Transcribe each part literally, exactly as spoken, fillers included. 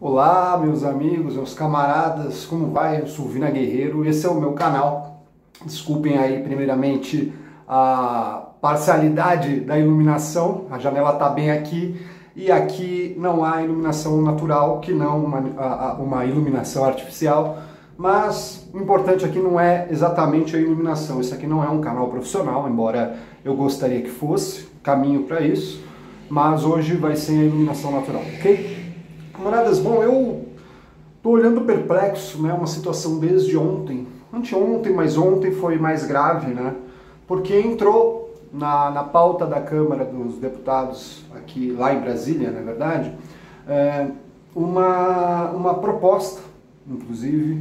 Olá, meus amigos, meus camaradas, como vai? Eu sou o Vina Guerreiro, esse é o meu canal. Desculpem aí, primeiramente, a parcialidade da iluminação, a janela está bem aqui, e aqui não há iluminação natural, que não uma, a, uma iluminação artificial, mas o importante aqui não é exatamente a iluminação. Esse aqui não é um canal profissional, embora eu gostaria que fosse, caminho para isso, mas hoje vai ser a iluminação natural, ok? Camaradas, bom, eu tô olhando perplexo, né, uma situação desde ontem, anteontem, mas ontem foi mais grave, né, porque entrou na, na pauta da Câmara dos Deputados, aqui lá em Brasília, na verdade, é, uma, uma proposta, inclusive,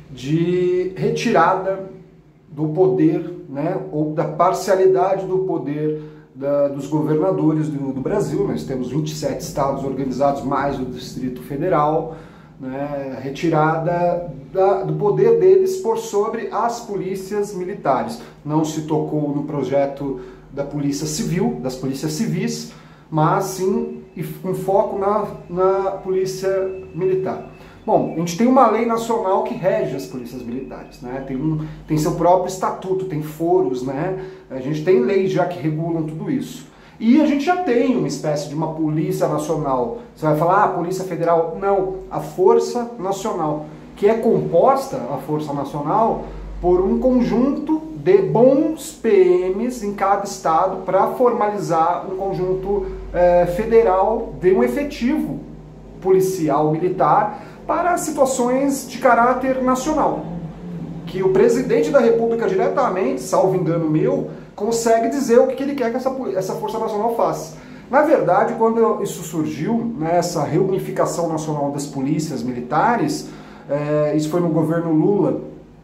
de retirada do poder, né, ou da parcialidade do poder Da, dos governadores do, do Brasil. Nós temos vinte e sete estados organizados, mais o Distrito Federal, né, retirada da, do poder deles por sobre as polícias militares. Não se tocou no projeto da Polícia Civil, das polícias civis, mas sim com foco na, na Polícia Militar. Bom, a gente tem uma lei nacional que rege as polícias militares, né? Tem, um, tem seu próprio estatuto, tem foros, né? A gente tem leis já que regulam tudo isso. E a gente já tem uma espécie de uma polícia nacional. Você vai falar, ah, Polícia Federal? Não, a Força Nacional, que é composta, a Força Nacional, por um conjunto de bons P Ms em cada estado para formalizar um conjunto eh, federal de um efetivo policial militar para situações de caráter nacional, que o presidente da República diretamente, salvo engano meu, consegue dizer o que ele quer que essa, essa Força Nacional faça. Na verdade, quando isso surgiu, né, essa reunificação nacional das polícias militares, é, isso foi no governo Lula,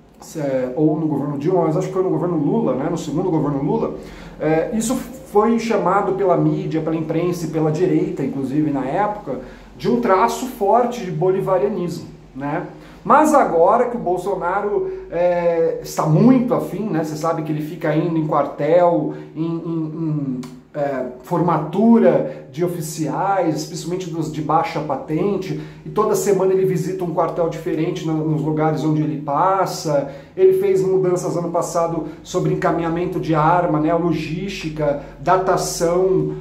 é, ou no governo Dilma, mas acho que foi no governo Lula, né, no segundo governo Lula, é, isso foi chamado pela mídia, pela imprensa e pela direita, inclusive na época, de um traço forte de bolivarianismo, né? Mas agora que o Bolsonaro é, está muito afim, né? Você sabe que ele fica indo em quartel, em, em, em é, formatura de oficiais, principalmente dos de baixa patente, e toda semana ele visita um quartel diferente nos lugares onde ele passa. Ele fez mudanças ano passado sobre encaminhamento de arma, né? Logística, datação,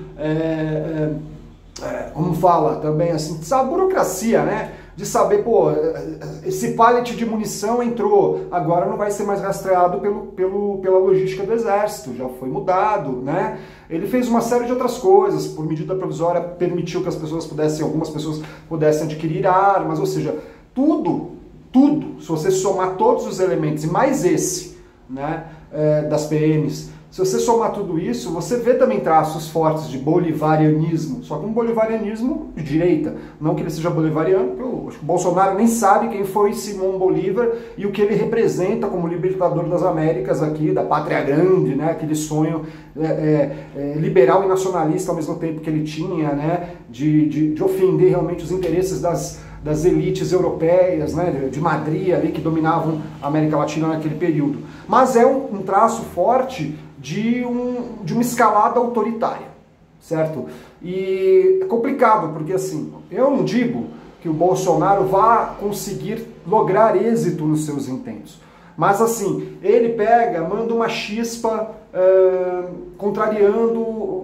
é, é, É, como fala também, assim, a burocracia, né? De saber, pô, esse pallet de munição entrou, agora não vai ser mais rastreado pelo, pelo, pela logística do Exército, já foi mudado, né? Ele fez uma série de outras coisas, por medida provisória permitiu que as pessoas pudessem, algumas pessoas pudessem adquirir armas, ou seja, tudo, tudo, se você somar todos os elementos, e mais esse, né, é, das P Ms, se você somar tudo isso, você vê também traços fortes de bolivarianismo, só que um bolivarianismo de direita. Não que ele seja bolivariano, porque eu acho que o Bolsonaro nem sabe quem foi Simão Bolívar e o que ele representa como libertador das Américas aqui, da pátria grande, né? Aquele sonho é, é, é, liberal e nacionalista ao mesmo tempo que ele tinha, né? de, de, de ofender realmente os interesses das, das elites europeias, né? de Madrid ali, que dominavam a América Latina naquele período. Mas é um, um traço forte de, um, de uma escalada autoritária, certo? E é complicado, porque assim, eu não digo que o Bolsonaro vá conseguir lograr êxito nos seus intentos, mas assim, ele pega, manda uma chispa é, contrariando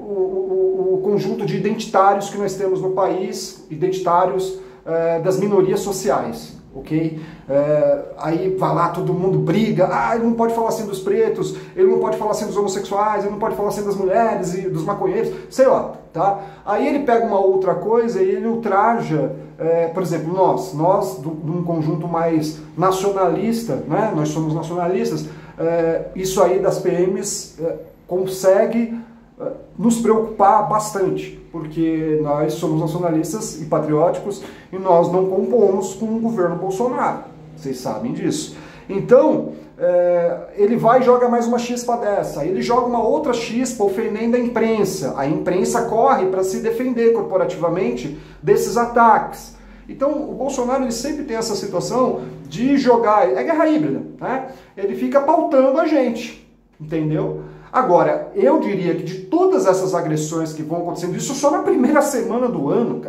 o, o, o conjunto de identitários que nós temos no país, identitários é, das minorias sociais. Ok? É, aí vai lá, todo mundo briga, ah, ele não pode falar assim dos pretos, ele não pode falar assim dos homossexuais, ele não pode falar assim das mulheres e dos maconheiros, sei lá, tá? Aí ele pega uma outra coisa e ele ultraja, é, por exemplo, nós, nós, de um conjunto mais nacionalista, né? Nós somos nacionalistas, é, isso aí das P Ms é, consegue é, nos preocupar bastante, porque nós somos nacionalistas e patrióticos e nós não compomos com o governo Bolsonaro. Vocês sabem disso. Então, é, ele vai e joga mais uma chispa dessa. Aí ele joga uma outra chispa ofendendo a imprensa. A imprensa corre para se defender corporativamente desses ataques. Então, o Bolsonaro ele sempre tem essa situação de jogar... É guerra híbrida, né? Ele fica pautando a gente, entendeu? Agora, eu diria que de todas essas agressões que vão acontecendo, isso só na primeira semana do ano, cara.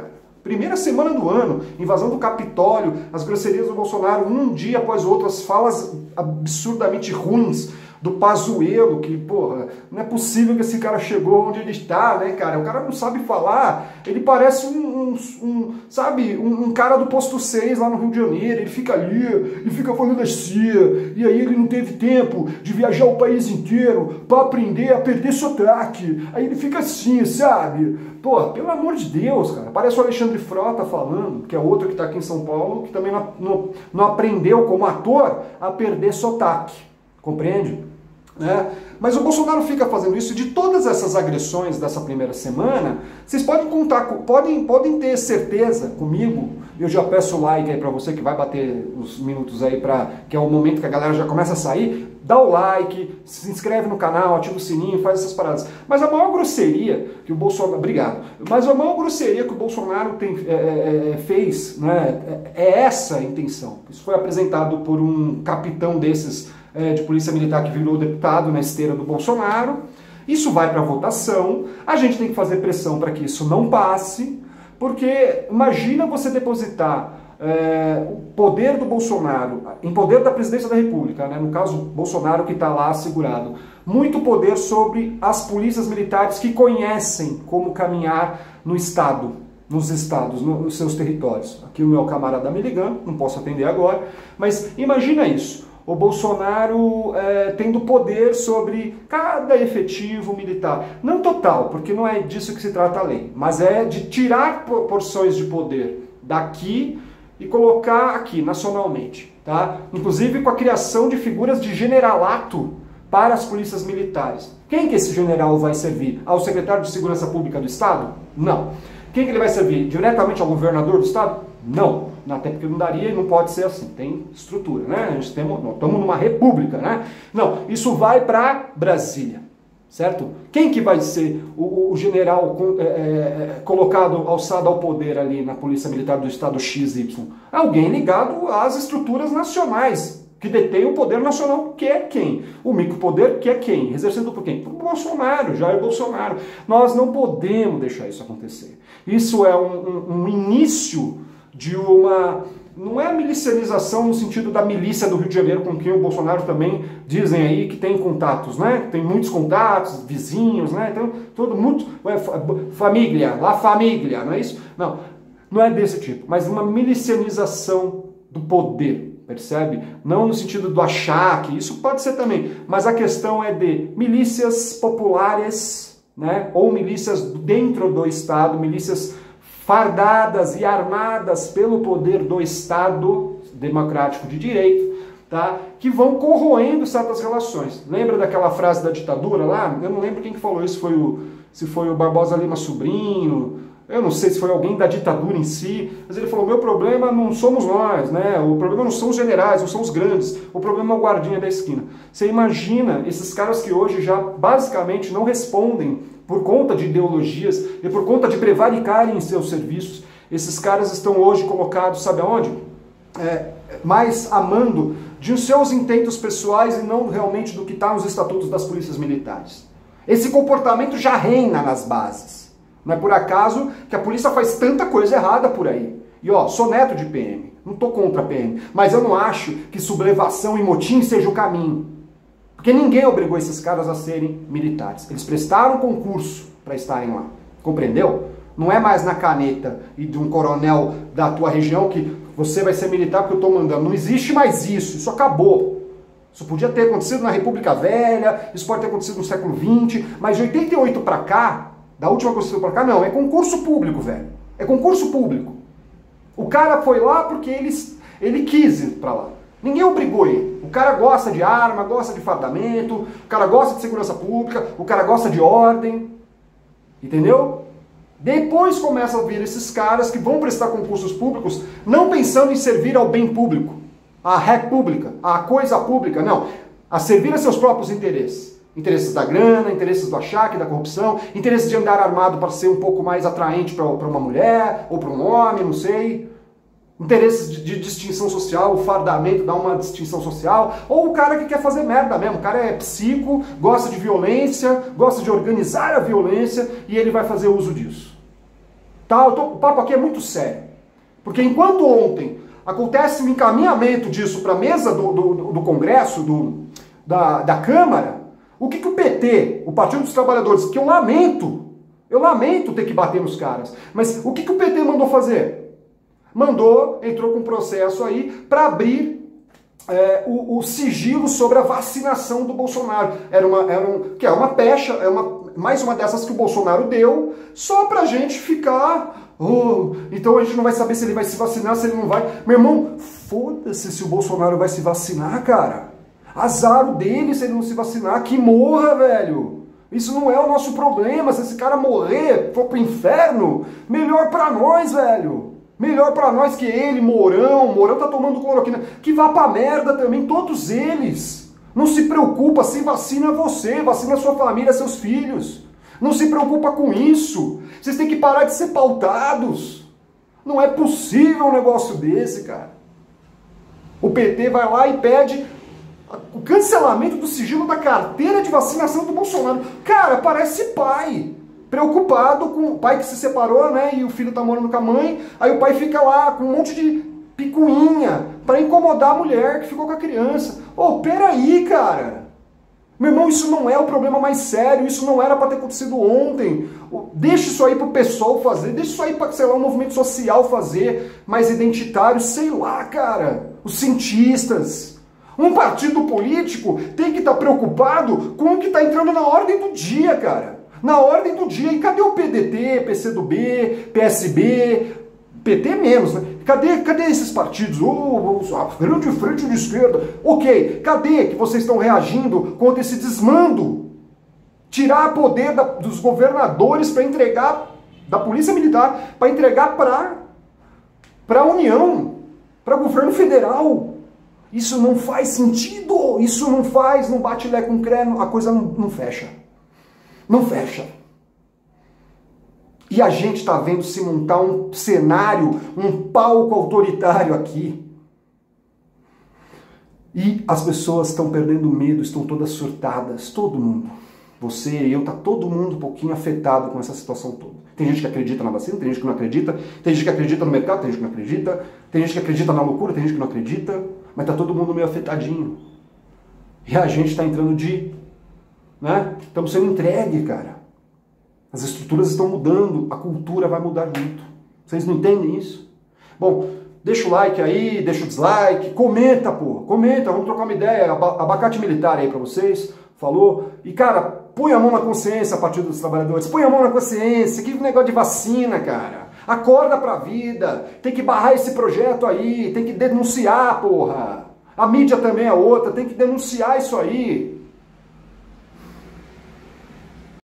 Primeira semana do ano, invasão do Capitólio, as grosserias do Bolsonaro, um dia após o outro, as falas absurdamente ruins do Pazuello, que, porra, não é possível que esse cara chegou onde ele está, né, cara? O cara não sabe falar, ele parece um, um, um sabe, um, um cara do posto seis lá no Rio de Janeiro, ele fica ali, e fica falando assim, e aí ele não teve tempo de viajar o país inteiro para aprender a perder sotaque, aí ele fica assim, sabe? Pô, pelo amor de Deus, cara, parece o Alexandre Frota falando, que é outro que está aqui em São Paulo, que também não, não, não aprendeu como ator a perder sotaque, compreende? Né? Mas o Bolsonaro fica fazendo isso. De todas essas agressões dessa primeira semana, vocês podem contar, podem, podem ter certeza comigo. Eu já peço o like aí pra você que vai bater os minutos aí, pra, que é o momento que a galera já começa a sair. Dá o like, se inscreve no canal, ativa o sininho, faz essas paradas. Mas a maior grosseria que o Bolsonaro... Obrigado. Mas a maior grosseria que o Bolsonaro tem, é, é, fez, né, é essa a intenção. Isso foi apresentado por um capitão desses é, de polícia militar que virou deputado na esteira do Bolsonaro. Isso vai para votação. A gente tem que fazer pressão para que isso não passe, porque imagina você depositar É, o poder do Bolsonaro, em poder da presidência da República, né? No caso, Bolsonaro que está lá segurado, muito poder sobre as polícias militares que conhecem como caminhar no Estado, nos estados, no, nos seus territórios. Aqui o meu camarada me ligando, não posso atender agora, mas imagina isso, o Bolsonaro é, tendo poder sobre cada efetivo militar, não total, porque não é disso que se trata a lei, mas é de tirar porções de poder daqui e colocar aqui, nacionalmente, tá? Inclusive com a criação de figuras de generalato para as polícias militares. Quem que esse general vai servir? Ao secretário de Segurança Pública do Estado? Não. Quem que ele vai servir? Diretamente ao governador do Estado? Não. Até porque não daria e não pode ser assim. Tem estrutura, né? A gente tem, nós estamos numa república, né? Não, isso vai para Brasília. Certo? Quem que vai ser o, o general é, é, colocado, alçado ao poder ali na Polícia Militar do Estado X Y? Alguém ligado às estruturas nacionais, que detém o poder nacional, que é quem? O micropoder, que é quem? Exercido por quem? Por Bolsonaro, Jair Bolsonaro. Nós não podemos deixar isso acontecer. Isso é um, um, um início de uma... Não é a milicianização no sentido da milícia do Rio de Janeiro, com quem o Bolsonaro também dizem aí que tem contatos, né? Tem muitos contatos, vizinhos, né? Então, todo muito... Família, la família, não é isso? Não, não é desse tipo, mas uma milicianização do poder, percebe? Não no sentido do achaque, isso pode ser também, mas a questão é de milícias populares, né? Ou milícias dentro do Estado, milícias fardadas e armadas pelo poder do Estado democrático de direito, tá? Que vão corroendo certas relações. Lembra daquela frase da ditadura lá? Eu não lembro quem que falou isso, foi o, se foi o Barbosa Lima Sobrinho, eu não sei se foi alguém da ditadura em si, mas ele falou, meu problema não somos nós, né? O problema não são os generais, não são os grandes, o problema é o guardinha da esquina. Você imagina esses caras que hoje já basicamente não respondem por conta de ideologias e por conta de prevaricarem em seus serviços, esses caras estão hoje colocados, sabe aonde? É, mais amando de os seus intentos pessoais e não realmente do que está nos estatutos das polícias militares. Esse comportamento já reina nas bases. Não é por acaso que a polícia faz tanta coisa errada por aí. E ó, sou neto de P M, não estou contra a P M, mas eu não acho que sublevação e motim seja o caminho. Porque ninguém obrigou esses caras a serem militares. Eles prestaram concurso para estarem lá. Compreendeu? Não é mais na caneta e de um coronel da tua região que você vai ser militar porque eu estou mandando. Não existe mais isso. Isso acabou. Isso podia ter acontecido na República Velha, isso pode ter acontecido no século vinte, mas de oitenta e oito para cá, da última Constituição para cá, não. É concurso público, velho. É concurso público. O cara foi lá porque ele, ele quis ir para lá. Ninguém obrigou ele. O cara gosta de arma, gosta de fardamento, o cara gosta de segurança pública, o cara gosta de ordem. Entendeu? Depois começam a vir esses caras que vão prestar concursos públicos não pensando em servir ao bem público, à república, à coisa pública, não. A servir a seus próprios interesses. Interesses da grana, interesses do achaque, da corrupção, interesses de andar armado para ser um pouco mais atraente para uma mulher, ou para um homem, não sei. Interesses de, de distinção social, o fardamento dá uma distinção social, ou o cara que quer fazer merda mesmo, o cara é psico, gosta de violência, gosta de organizar a violência e ele vai fazer uso disso. Tá? Eu tô, o papo aqui é muito sério. Porque enquanto ontem acontece o encaminhamento disso para a mesa do, do, do Congresso, do, da, da Câmara, o que, que o P T, o Partido dos Trabalhadores, que eu lamento, eu lamento ter que bater nos caras, mas o que, que o P T mandou fazer? Mandou, entrou com um processo aí para abrir é, o, o sigilo sobre a vacinação do Bolsonaro. Era uma, era um, que é uma pecha, é uma, mais uma dessas que o Bolsonaro deu, só pra gente ficar... Oh, então a gente não vai saber se ele vai se vacinar, se ele não vai. Meu irmão, foda-se se o Bolsonaro vai se vacinar, cara. Azar o dele se ele não se vacinar, que morra, velho. Isso não é o nosso problema. Se esse cara morrer, for pro inferno, melhor pra nós, velho. Melhor pra nós que ele, Mourão. Mourão tá tomando cloroquina. Que vá pra merda também, todos eles. Não se preocupa, se vacina você, vacina sua família, seus filhos. Não se preocupa com isso. Vocês têm que parar de ser pautados. Não é possível um negócio desse, cara. O P T vai lá e pede o cancelamento do sigilo da carteira de vacinação do Bolsonaro. Cara, parece pai. Preocupado com o pai que se separou, né? E o filho tá morando com a mãe. Aí o pai fica lá com um monte de picuinha para incomodar a mulher que ficou com a criança. Ô, oh, peraí, cara. Meu irmão, isso não é o problema mais sério, isso não era para ter acontecido ontem. Deixa isso aí pro pessoal fazer, deixa isso aí para, sei lá, um movimento social fazer, mais identitário, sei lá, cara. Os cientistas. Um partido político tem que estar preocupado com o que está entrando na ordem do dia, cara. Na ordem do dia. E cadê o P D T, P C do B, P S B, P T menos, né? Cadê, cadê esses partidos? Oh, a grande frente de esquerda. Ok, cadê que vocês estão reagindo contra esse desmando? Tirar poder da, dos governadores para entregar, da polícia militar, para entregar para para a União, para o governo federal. Isso não faz sentido. Isso não faz, não bate lé com cré, a coisa não, não fecha. Não fecha. E a gente está vendo se montar um cenário, um palco autoritário aqui. E as pessoas estão perdendo medo, estão todas surtadas, todo mundo. Você, eu, tá todo mundo um pouquinho afetado com essa situação toda. Tem gente que acredita na vacina, tem gente que não acredita, tem gente que acredita no mercado, tem gente que não acredita, tem gente que acredita na loucura, tem gente que não acredita, mas tá todo mundo meio afetadinho. E a gente está entrando de... né? Estamos sendo entregue, cara. As estruturas estão mudando, a cultura vai mudar junto. Vocês não entendem isso? Bom, deixa o like aí, deixa o dislike, comenta, pô, comenta, vamos trocar uma ideia, abacate militar aí pra vocês, falou? E cara, põe a mão na consciência, Partido dos Trabalhadores, põe a mão na consciência, que negócio de vacina, cara. Acorda pra vida, tem que barrar esse projeto aí, tem que denunciar, porra. A mídia também é outra, tem que denunciar isso aí.